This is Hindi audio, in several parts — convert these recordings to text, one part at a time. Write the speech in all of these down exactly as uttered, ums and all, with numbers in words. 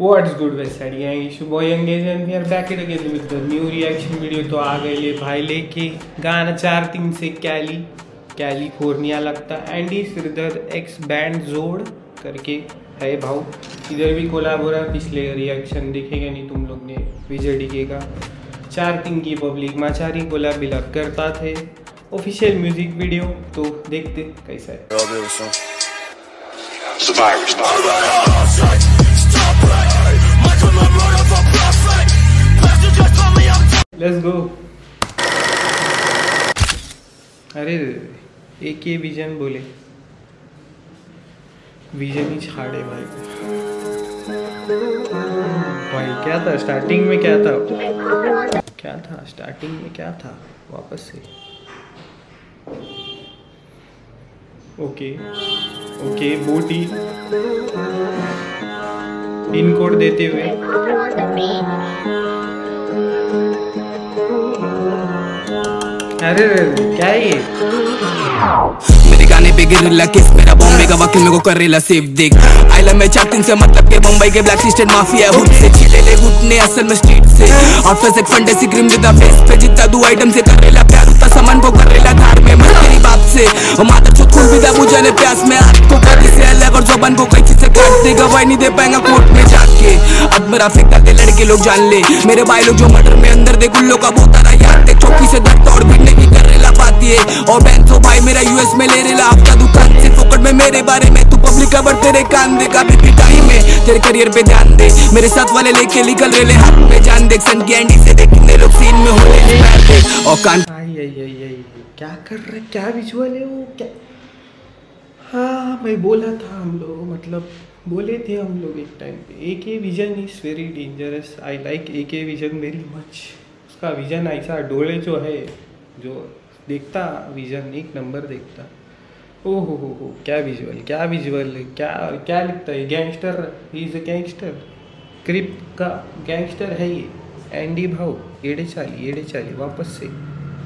What's good website gang, it's your boy Engage and we are back it again with the new reaction video। तो आ गए ले भाई लेके गाना चार तीन से कैली कैलिफोर्निया लगता एंडी श्रीधर एक्स बैंड जोड़ करके है भाव। इधर भी कोलैब हो रहा है, पिछले रिएक्शन देखेगा नहीं तुम लोग ने विजय डीके का। चार तीन की पब्लिक माचारी कोलैब बिलॉग करता थे ऑफिशियल म्यूजिक वीडियो, तो देखते कैसा है। Let's go. अरे एक ये विजन बोले, विजन ही छाड़े भाई। भाई क्या था स्टार्टिंग में, क्या था क्या था स्टार्टिंग में क्या था वापस से। ओके ओके बोटी पिन कोड देते हुए अरे क्या है ये। मेरे गाने पे गिरिल्ला किस, मेरा बॉम्बे का वकील मेरे को करेला सेफ देख। आइला में चार तीन से मतलब के मुंबई के ब्लैक लिस्टेड माफिया हुड से छीले ले घुटने असल में स्ट्रीट से। आफ्टर सेक fantasy cream with the face पे जितना दो आइटम से करेला प्यार उतना सामान को करेला धार में मत तेरी बाप से। और माता चुत खुल विदा बुझा ने प्यास में हाथ को कदी से अलग और जुबान को कैची से काट दे, गवाही नहीं दे पाएगा कोर्ट में जाके। अब मेरा फेंकता दे लड़के लोग जान ले, मेरे भाई लोग जो मर्डर में अंदर दे गुल्लो का बोतारा याद दे। चौकी से दर्द और भिड़ने की करेला पाती है। और बहन तो भाई मेरा यूएस में ले रेला आपका दुकान से फोकट में मेरे बारे में तू पब्लिक खबर तेरे कान दे का भी टाइम में तेरे करियर पे ध्यान दे। मेरे साथ वाले लेके निकल रेले हाथ में जान देख सन की एंडी से देख कितने लोग सीन में हो रहे हैं और कान। आई आई आई आई क्या कर रहे, क्या विजुअल है वो, क्या। हाँ मैं बोला था, हम लोग मतलब बोले थे हम लोग एक टाइम पे A K vision is very dangerous. I like A K vision very much. उसका विजन ऐसा डोले जो है, जो देखता विजन एक नंबर देखता। ओ हो हो हो क्या विजुअल, क्या विजुअल, क्या क्या लिखता है। Gangster, he is a gangster, crip का गैंगस्टर है ये एंडी भाव। एड़े चाली एड़े चाली वापस से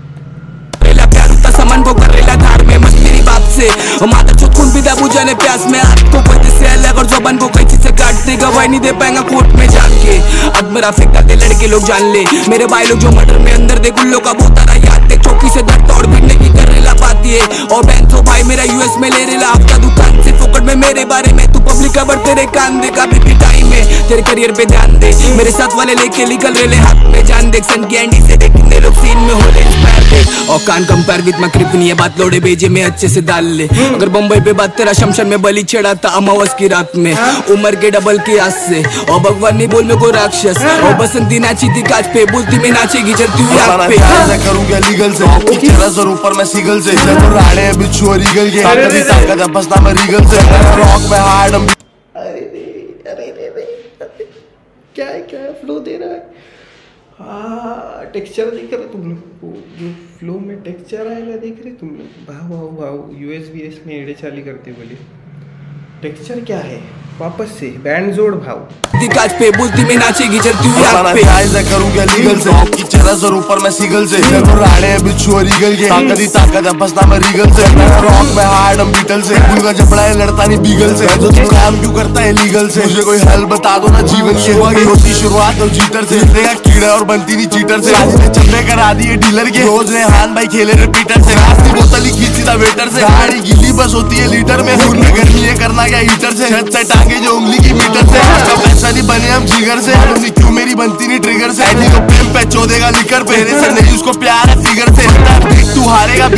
सामान को करेला धार में मत तेरी बाप से। और माता चुत खून विदा बुझा ने प्यास में हाथ को कदी से अलग और जुबान को कैची से काट दे, गवाही नहीं दे पाएगा कोर्ट में जाके। अब मेरा फेंकता दे लड़के लोग जान ले, मेरे भाई लोग जो मर्डर में अंदर दे गुल्लो का बोतारा याद दे। चौकी से दर्द और भिड़ने की करेला पाती है। और बहन तो भाई मेरा यूएस में ले रेला आपका दुकान से फोकट में मेरे बारे में तू पब्लिक खबर तेरे कान दे का भी टाइम में तेरे करियर पे ध्यान दे। मेरे साथ वाले लेके निकल रेले हाथ में जान देख सन की एंडी से देख कितने लोग सीन में हो रहे हैं और कान कंपेयर विद मैं क्रिप नहीं है बात लोड़े भेजे में अच्छे से डाल ले। अगर बम्बई पे बात तेरा शमशान में बलि चढ़ा था अमावस की रात में उम्र के डबल की आज से। और भगवान नहीं बोल में को राक्षस और बसंती नाची थी काज पे बोलती में नाचेगी चलती हुई आग पे। मैं करूंगा लीगल से चेहरा सर ऊपर मैं सीगल से जब राड़े बिच्छू और रीगल के कभी ताकत है बसना मैं रीगल से रॉक में हार्ड। अरे रे अरे रे रे क्या है क्या है फ्लो दे रहा है। हाँ टेक्सचर देख रहे तुम लोग, जो फ्लो में टेक्सचर आएगा देख रहे तुम लोग। भाव भाव भाव यूएस बी एस में एड़े चाली करते बोले टेक्सचर क्या है। वापस से बैंड जोड़ भाव दिकाज पे बोलती में नाचेगी चलती हुई आग पे। मैं करूंगा लीगल से की चेहरा सर ऊपर मैं सीगल से जब राड़े बिच्छू और रीगल के ताकत ही ताकत है बसना मैं रीगल से रॉक में हार्ड हम बीटल से का जबड़ा है लड़ता नहीं बीगल से। तो तू काम क्यों करता है लीगल से, मुझे कोई हेल्प बता दो ना जीवन की होती शुरुआत और जीतर से देगा कीड़ा और बनती नहीं चीटर से। आज ने चंदे करा दिए डीलर के रोज ने हान भाई खेले रिपीटर से रास्ती बोतल ही खींची था वेटर से। गाड़ी गीली बस होती है लीटर में गर्मी है करना क्या हीटर से छत से टांगे जो उंगली की मीटर से। पैसा नहीं बने हम जिगर से क्यों मेरी बनती नहीं ट्रिगर से। एंडी को प्रेम पे चोदेगा लिकर पहने से नहीं उसको प्यार है फिगर से तू हारेगा।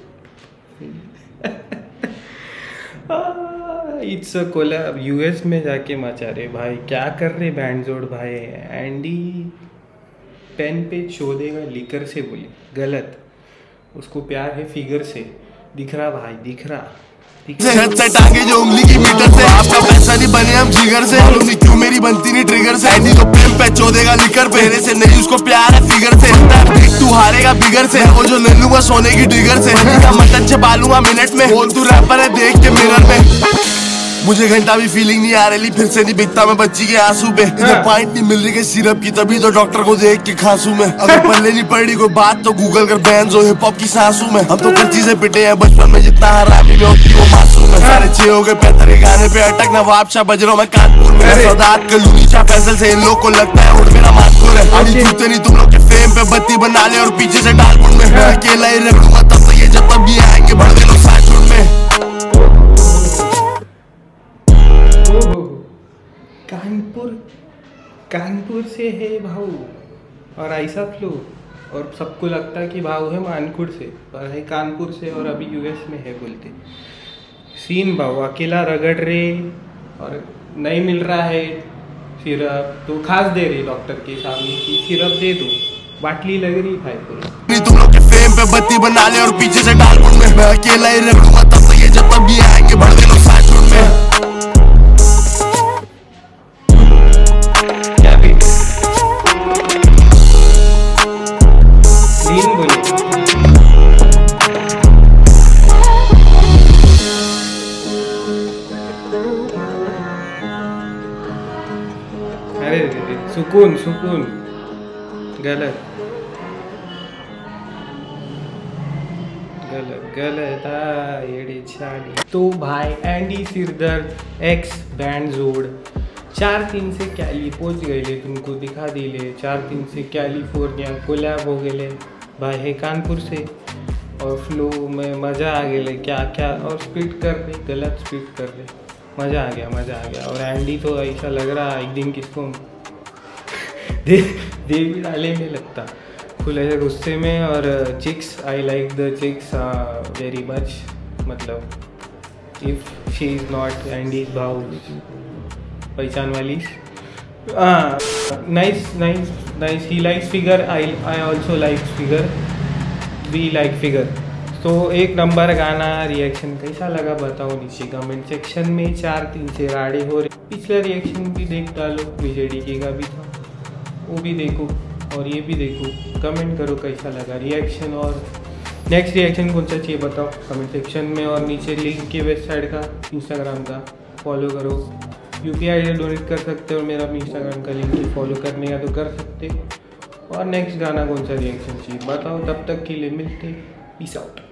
इट्स अ कोलैब यूएस में जाके मचा रहे भाई, क्या कर रहे बैंड जोड़ भाई। एंडी पेन पे चोदेगा लिकर से बोले गलत, उसको प्यार है फिगर से। दिख रहा भाई दिख रहा छत से टांगे जो उंगली की मीटर से आपका पैसा नहीं बने हम जिगर से क्यों मेरी बनती नहीं ट्रिगर से। एंडी को प्रेम पे चोदेगा लिकर पहने से नहीं उसको प्यार है फिगर से तू हारेगा बिगर से। वो जो ले लूंगा सोने की ट्रिगर से मटन छपा लूंगा मिनट में बोल तू रैपर है देख के मिरर में। मुझे घंटा भी फीलिंग नहीं आ रही, फिर से नहीं बिकता मैं बच्ची के आंसू पे। इधर पॉइंट नहीं मिल रही के सिरप की, तभी तो डॉक्टर को देख के खांसू में। अगर पल्ले नहीं पड़ रही कोई बात तो गूगल कर बैंड जो हिप हॉप की सांसू में। हम तो कुछ चीजें पिटे हैं बचपन में, जितना हरामी में होती वो मासूम है। सारे छह हो गए पैतरे गाने पे अटक नवाब शाह बज रहा हूँ मैं कानपुर में सौदात कलूनी शाह फैसल से इन लोग को लगता है उठ मेरा मानपुर है अभी जूते नहीं तुम लोग के फेम पे बत्ती बना ले और पीछे से डालपुर में मैं अकेला ही रहूंगा तब तक ये जब तक भी आएंगे बढ़ दे लोग साझुड़ में। कानपुर कानपुर से है भाऊ और ऐसा फ्लो और सबको लगता है कि भाऊ है मानकुड़ से पर है कानपुर से और अभी यूएस में है बोलते सीन भाऊ अकेला रगड़ रहे और नहीं मिल रहा है सिरप तो खास दे रही डॉक्टर के सामने की सिरप दे दो बाटली लग रही भाई पूरी तुम लोग के फेम पे बत्ती बना ले और पीछे से डालपुर में मैं अकेला ही रहूंगा तब तक ये जब तक भी आएंगे बढ़ दे लोग साझुड़ में। अरे सुकून सुकून गलत गलत गलत येड़ी छाड़ी। तो भाई एंडी सिरदर्द एक्स बैंड जोड़ चार तीन से कैली पहुंच गए ले तुमको दिखा दी ले चार तीन से कैलिफोर्निया कोलैब हो गए ले भाई है कानपुर से और फ्लो में मज़ा आ गया ले क्या क्या और स्पीड कर ले गलत स्पीड कर ले मज़ा आ गया मज़ा आ गया। और एंडी तो ऐसा लग रहा एक दिन किसको दे दे भी डाले में लगता फुल ऐसे गुस्से में। और chicks I like the chicks very much मतलब इफ़ शी इज़ नॉट एंडी भाव पहचान वाली nice nice nice he likes figure I I also likes figure we like figure. तो एक नंबर गाना रिएक्शन कैसा लगा बताओ नीचे कमेंट सेक्शन में। चार तीन से राड़े हो रहे पिछला रिएक्शन भी देख डालो विजय के का भी था वो भी देखो और ये भी देखो कमेंट करो कैसा लगा रिएक्शन। और नेक्स्ट रिएक्शन कौन सा चाहिए बताओ कमेंट सेक्शन में। और नीचे लिंक के वेबसाइट का इंस्टाग्राम का फॉलो करो यू पी आई डोनेट कर सकते हो और मेरा इंस्टाग्राम का लिंक फॉलो करने का तो कर सकते। और नेक्स्ट गाना कौन सा रिएक्शन चाहिए बताओ तब तक के लिए मिलते पीस आउट।